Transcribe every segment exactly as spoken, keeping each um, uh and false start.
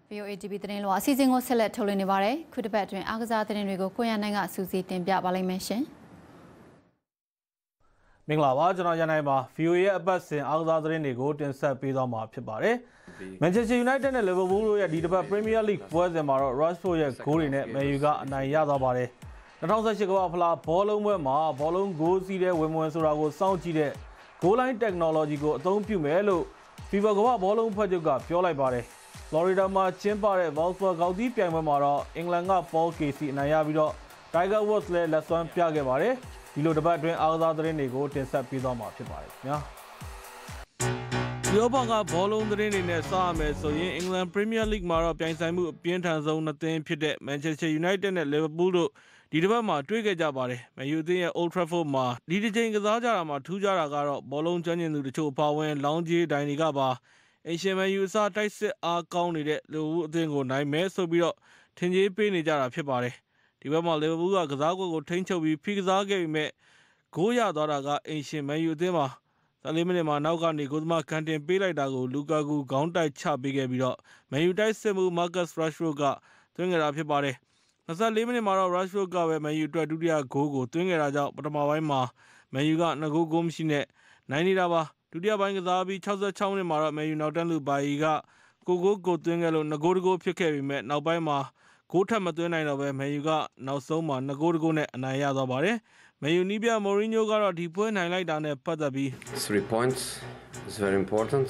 V O A T V သတင်းလွှာအစီအစဉ်ကိုဆက်လက်ထုတ်လွှင့်နေပါတယ်။ခုတစ်ပတ်အတွင်းအားကစားသတင်းတွေကိုကိုရန်နိုင်ကစူးစီးတင်ပြပါလိမ့်မယ်ရှင်။မင်္ဂလာပါကျွန်တော်ရန်နိုင်ပါ V O A ရဲ့အပတ်စဉ်အားကစားသတင်းတွေကိုတင်ဆက်ပေးသွားမှာဖြစ်ပါတယ်။ Manchester United နဲ့ Liverpool တို့ရဲ့ဒီတစ်ပတ် Premier League ပွဲစဉ်မှာတော့ Rashford ရဲ့ဂိုးတွေနဲ့ Man U ကအနိုင်ရသွားပါတယ်။၂၀၁၈ကမ္ဘာဖလားဘောလုံးပွဲမှာဘောလုံးဂိုးစီးတဲ့ဝင်ဝင်ဆိုတာကိုစောင့်ကြည့်တဲ့ Goal Line Technology ကိုအသုံးပြုမယ်လို့ FIFA ကမ္ဘာဘောလုံးဖွဲ့ချုပ်ကပြောလိုက်ပါတယ်။ Florida မှာကျင်းပတဲ့ Volkswagen ကောက်တီးပြိုင်ပွဲမှာတော့အင်္ဂလန်က Paul Casey အနိုင်ရပြီးတော့ Tiger Woods လည်းလက်စွမ်းပြခဲ့ပါတယ်။ဒီလိုတစ်ပတ်အတွင်းအားကစားသတင်းတွေကိုတင်ဆက်ပေးသွားမှာဖြစ်ပါတယ်ခင်ဗျာ။ဥရောပကဘောလုံးသတင်းတွေနဲ့စရမယ်ဆိုရင်အင်္ဂလန် Premier League မှာတော့ပြိုင်ဆိုင်မှုအပြင်းထန်ဆုံးနှစ်သင်းဖြစ်တဲ့ Manchester United နဲ့ Liverpool တို့ဒီတစ်ပတ်မှာတွေ့ခဲ့ကြပါတယ်။ Man U အသင်းရဲ့ Old Trafford မှာဒီတစ်ချိန်ကစားကြတာမှာထူးခြားတာကတော့ဘောလုံးကျွမ်းကျင်သူတချို့အပါအဝင်လောင်းကြီးဒိုင်တွေကပါအင်ရှင်မန်ယူအစားတိုက်စစ်အားကောင်းနေတဲ့လီဗာပူးအသင်းကိုနိုင်မယ်ဆိုပြီးတော့ထင်ကြီးပေးနေကြတာဖြစ်ပါတယ်။ဒီဘက်မှာလီဗာပူးကကစားကွက်ကိုထိန်းချုပ်ပြီးဖိကစားခဲ့ပေမဲ့ဂိုးရသွားတာကအင်ရှင်မန်ယူအသင်းမှာဆယ်လေးမိနစ်မှာနောက်ကနေဂိုးသမားကန်တင်ပေးလိုက်တာကိုလူကာကူခေါင်းတိုက်ချပေးခဲ့ပြီးတော့မန်ယူတိုက်စစ်မှုမာကတ်ရက်ရှ်ဖို့ဒ်ကသွင်းခဲ့တာဖြစ်ပါတယ်။၂၄မိနစ်မှာတော့ရက်ရှ်ဖို့ဒ်ကပဲမန်ယူအတွက်ဒုတိယဂိုးကိုသွင်းခဲ့တာကြောင့်ပထမပိုင်းမှာမန်ယူကနှစ်ဂိုးဂိုးမရှိနဲ့နိုင်နေတာပါ။ဒုတိယပိုင်းကစားပြီး၆၆မိနစ်မှာတော့မန်ယူနောက်တန်းလူဘာီကကိုဂိုးကိုသွင်းခဲ့လို့နှစ်ဂိုးတဂိုးဖြစ်ခဲ့ပေမဲ့နောက်ပိုင်းမှာဂိုးထပ်မသွင်းနိုင်တော့ပဲမန်ယူကနောက်ဆုံးမှာနှစ်ဂိုးတဂိုးနဲ့အနိုင်ရသွားပါတယ်။မန်ယူနီးပြမိုရီညိုကတော့ဒီပွဲနိုင်လိုက်တာနဲ့ပတ်သက်ပြီး three points is very important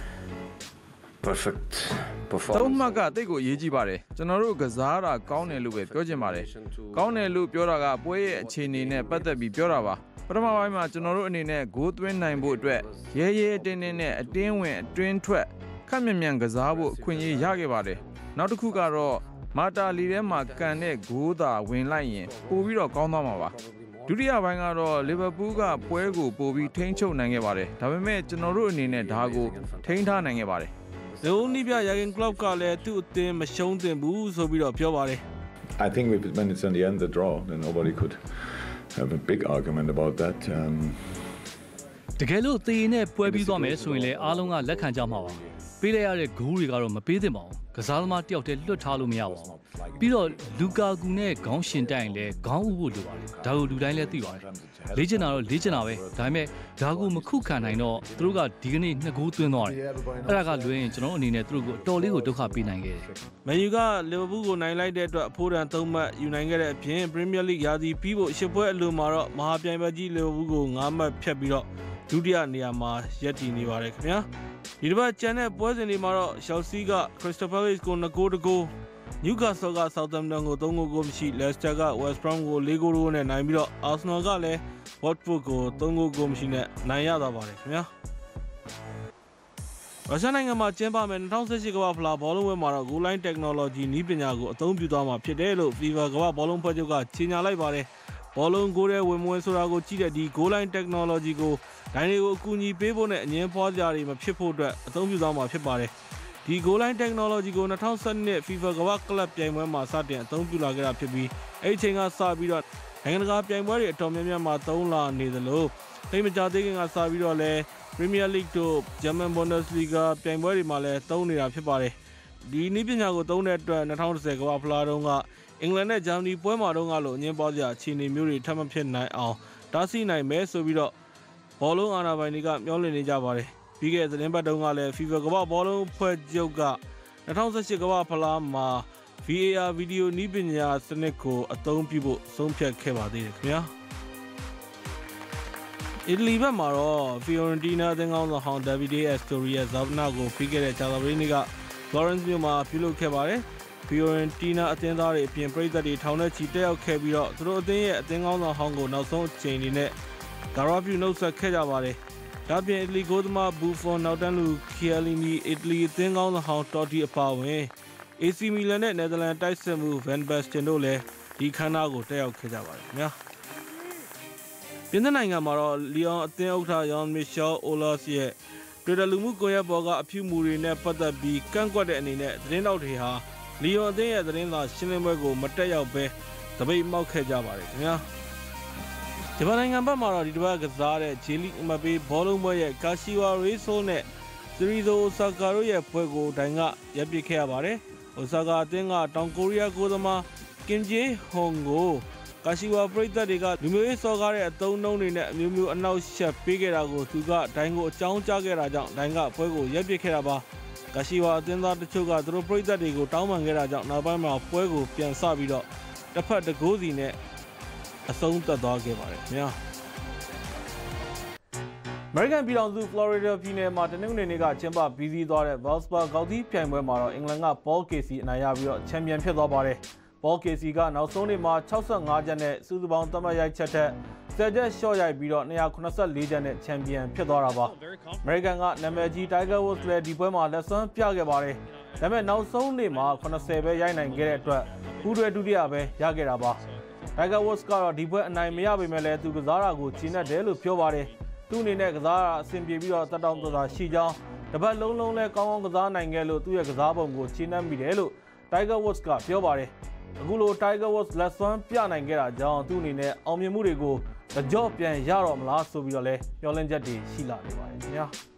perfect performance သုံးမှတ်ကတိတ်ကိုအရေးကြီးပါတယ်ကျွန်တော်တို့ကစားတာကောင်းတယ်လို့ပဲပြောချင်ပါတယ်ကောင်းတယ်လို့ပြောတာကပွဲရဲ့အခြေအနေနဲ့ပတ်သက်ပြီးပြောတာပါပထမပိုင်းမှာကျွန်တော်တို့အနေနဲ့ဂိုးသွင်းနိုင်ဖို့အတွက်ရဲရဲတင်းတင်းနဲ့အတင်းဝင်အတွင်းထွက်ခက်မြန်မြန်ကစားဖို့အခွင့်အရေးရခဲ့ပါတယ်နောက်တစ်ခုကတော့မာတာလီထဲမှာကန်တဲ့ဂိုးသာဝင်လိုက်ရင်ပိုပြီးတော့ကောင်းသွားမှာပါဒုတိယပိုင်းကတော့လီဗာပူးကပွဲကိုပိုပြီးထိန်းချုပ်နိုင်ခဲ့ပါတယ်ဒါပေမဲ့ကျွန်တော်တို့အနေနဲ့ဒါကိုထိန်းထားနိုင်ခဲ့ပါတယ်လီဗာပူးနီးပြယာဂင်ကလပ်ကလည်းသူ့အသင်းမရှုံးသင့်ဘူးဆိုပြီးတော့ပြောပါတယ် I think when it's in the end the draw then nobody could have a big argument about that um တကယ်လို့သေရင်နဲ့ပွဲပြီးသွားမယ်ဆိုရင်လည်းအားလုံးကလက်ခံကြမှာပါပေးလိုက်ရတဲ့ဂိုးတွေကတော့မပေးသင့်ပါဘူးကစားသမားတယောက်တည်းလွတ်ထားလို့မရပါဘူးပြီးတော့လူကာကူနဲ့ခေါင်းရှင်တိုင်လည်းခေါင်းဥဖို့လိုပါတယ်ဒါကိုလူတိုင်းလည်းသိပါတယ်လေ့ကျင့်တာတော့လေ့ကျင့်တာပဲဒါပေမဲ့ဒါကိုမခုခံနိုင်တော့သူတို့ကဒီကနေ့နှစ်ဂိုးသွင်းသွားတယ်အဲ့ဒါကလွဲရင်ကျွန်တော်အနေနဲ့သူတို့ကိုအတော်လေးကိုဒုက္ခပေးနိုင်ခဲ့တယ်မန်ယူကလီဗာပူးကိုနိုင်လိုက်တဲ့အတွက်အဖိုးတန်သုံးမှတ်ယူနိုင်ခဲ့တဲ့အပြင် Premier League ရာသီပြီးဖို့ရှစ်ပွဲအလိုမှာတော့မဟာပြိုင်ပွဲကြီးလီဗာပူးကိုငါးမှတ်ဖြတ်ပြီးတော့ဒုတိယနေရာမှာရပ်တည်နေပါတယ်ခင်ဗျာဒီတစ်ပတ်ကျန်တဲ့ပွဲစဉ်တွေမှာတော့ Chelsea က Crystal Palace ကိုနှစ်ဂိုးတဂိုး Newcastle က Southampton ကိုသုံးဂိုးဂိုးမရှိ Leicester က West Brom ကိုလေးဂိုးတဂိုးနဲ့နိုင်ပြီးတော့ Arsenal ကလည်း Watford ကိုသုံးဂိုးဂိုးမရှိနဲ့နိုင်ရသွားပါတယ်ခင်ဗျာရုရှားနိုင်ငံမှာကျင်းပမယ့်၂၀၁၈ကမ္ဘာဖလားဘောလုံးပွဲမှာတော့ Goal Line Technology နည်းပညာကိုအသုံးပြုသွားမှာဖြစ်တယ်လို့ FIFA ကမ္ဘာဘောလုံးဖွဲ့ချုပ်ကကြေညာလိုက်ပါတယ်ဘောလုံးဂိုးတဲ့ဝင်မဝင်ဆိုတာကိုကြည့်တဲ့ဒီ Goal Line Technology ကိုဒိုင်းတွေကိုအကူအညီပေးဖို့နဲ့အငင်းပွားကြတွေမဖြစ်ဖို့အတွက်အသုံးပြုသွားမှာဖြစ်ပါတယ်ဒီ Goal Line Technology ကို၂၀၁၂ FIFA ကမ္ဘာကလပ်ပြိုင်ပွဲမှာစတင်အသုံးပြုလာခဲ့တာဖြစ်ပြီးအဲ့ဒီချိန်ကစပြီးတော့နိုင်ငံတကာပြိုင်ပွဲတွေအတော်များများမှာသုံးလာနေသလိုတိတ်မကြသေးခင်ကစပြီးတော့လည်း Premier League တို့ German Bundesliga ပြိုင်ပွဲတွေမှာလည်းသုံးနေတာဖြစ်ပါတယ်ဒီနည်းပညာကိုသုံးတဲ့အတွက်၂၀၁၀ကမ္ဘာဖလားတုန်းကအင်္ဂလန်နဲ့ဂျာမနီပွဲမှာတုန်းကလို့အငင်းပွားစရာအခြေအနေမျိုးတွေထပ်မဖြစ်နိုင်အောင်တားဆီးနိုင်မယ်ဆိုပြီးတော့ဘောလုံးအာဏာပိုင်တွေကမျှော်လင့်နေကြပါတယ်ပြီးခဲ့တဲ့သတင်းပတ်တုန်းကလည်း FIFA ကမ္ဘာဘောလုံးဖွဲ့ချုပ်က၂၀၁၈ကမ္ဘာဖလားမှာ V A R ဗီဒီယိုနည်းပညာစနစ်ကိုအသုံးပြုဖို့ဆုံးဖြတ်ခဲ့ပါသေးတယ်ခင်ဗျာအီတလီဘက်မှာတော့ Fiorentina အသင်းကောင်းဆောင်ဟောင်း Davide Astori ရဲ့ဇာဗနာကိုပြီးခဲ့တဲ့ဂျာဗရီနီက Florence မြို့မှာပြုလုပ်ခဲ့ပါတယ်Fiorentina အသင်းသားတွေအပြင်ပရိသတ်တွေထောင်နဲ့ချီတက်ရောက်ခဲ့ပြီးတော့သူတို့အသင်းရဲ့အသင်းကောင်းဆောင်ဟောင်းကိုနောက်ဆုံးအချိန်တွေနဲ့ဂါရပြုနှုတ်ဆက်ခဲ့ကြပါတယ်။ဒါပြင်အီတလီဂိုးသမား Buffon နောက်တန်းလူ Chiellini အီတလီအသင်းကောင်းဆောင်ဟောင်း Totti အပါအဝင် A C Milan နဲ့ Netherlands တိုက်စစ်မှု Van Basten တို့လည်းဒီခန်းနာကိုတက်ရောက်ခဲ့ကြပါတယ်ခင်ဗျာ။ပြင်သစ်နိုင်ငံမှာတော့ Lyon အသင်းဥက္ကဋ္ဌ Jean-Michel Aulas ရဲ့တွေ့တယ်လူမှုကွန်ရက်ပေါ်ကအဖြူမူတွေနဲ့ပတ်သက်ပြီးကန့်ကွက်တဲ့အနေနဲ့သတင်းတောက်တွေဟာလီယွန်အသင်းရဲ့သတင်းစာရှင်းလင်းပွဲကိုမတက်ရောက်ဘဲတပိတ်မောက်ခဲ့ကြပါတယ်ခင်ဗျာဂျပန်နိုင်ငံဘက်မှာတော့ဒီတစ်ပတ်ကစားတဲ့ဂျေလီအမဘေးဘောလုံးပွဲရဲ့ကာရှီဝါရေးဆိုးနဲ့စီရီဇိုအိုဆာကာတို့ရဲ့ပွဲကိုဒိုင်ကရပ်ပစ်ခဲ့ရပါတယ်အိုဆာကာအသင်းကတောင်ကိုရီးယားကိုသမားကင်ဂျေဟွန်ကိုကာရှိဝါပရိသတ်တွေကလူမျိုးရေးစော်ကားတဲ့အသုံးအနှုန်းတွေနဲ့အမျိုးမျိုးအနောက်ရှက်ပေးခဲ့တာကိုသူကဒိုင်းကိုအကြောင်းကြားခဲ့တာကြောင့်ဒိုင်းကပွဲကိုရပ်ပစ်ခဲ့တာပါကာရှိဝါအသင်းသားတချို့ကသူတို့ပရိသတ်တွေကိုတောင်းပန်ခဲ့တာကြောင့်နောက်ပိုင်းမှာပွဲကိုပြန်ဆပြီးတော့တစ်ဖက်တစ်ကိုးစီနဲ့အဆုံးသတ်သွားခဲ့ပါတယ်ခင်ဗျာအမေရိကန်ပြည်ထောင်စုဖလော်ရီဒါပြည်နယ်မှာတနင်္ဂနွေနေ့ကကျင်းပပြီးစီးသွားတဲ့ Valspar ဂေါက်သီးပြိုင်ပွဲမှာတော့အင်္ဂလန်က Paul Casey အနိုင်ရပြီးတော့ချန်ပီယံဖြစ်သွားပါတယ်။ Paul Casey ကနောက်ဆုံးနေ့မှာ၆၅ချက်နဲ့စုစုပေါင်းသတ်မှတ်ရိုက်ချက်ထက်ဆယ်ချက်ရှော့ရိုက်ပြီးတော့၂၇၄ချက်နဲ့ချန်ပီယံဖြစ်သွားတာပါ။ အမေရိကန်ကနာမည်ကြီး Tiger Woods လည်းဒီပွဲမှာလက်စွမ်းပြခဲ့ပါတယ်။ဒါပေမဲ့နောက်ဆုံးနေ့မှာ၇၀ပဲရိုက်နိုင်ခဲ့တဲ့အတွက်ပူးတွဲဒုတိယပဲရခဲ့တာပါ။ Tiger Woods ကတော့ဒီပွဲအနိုင်မရပေမဲ့လည်းသူကစားတာကိုကျေနပ်တယ်လို့ပြောပါတယ်။သူ့အနေနဲ့ကစားတာအဆင်ပြေပြီးတော့တက်တောင့်တတာရှိကြောင်းတပတ်လုံးလုံးလဲကောင်းကောင်းကစားနိုင်ခဲ့လို့သူ့ရဲ့ကစားပုံကိုကျေနပ်မိတယ်လို့ Tiger Woods ကပြောပါတယ်။အခုလို Tiger Woods လက်စွမ်းပြနိုင်ခဲ့တာကြောင့်သူ့အနေနဲ့အောင်မြင်မှုတွေကိုကြော့ပြန်ရတော့မလားဆိုပြီးတော့လဲမျှော်လင့်ချက်တွေရှိလာနေပါတယ်ခင်ဗျာ။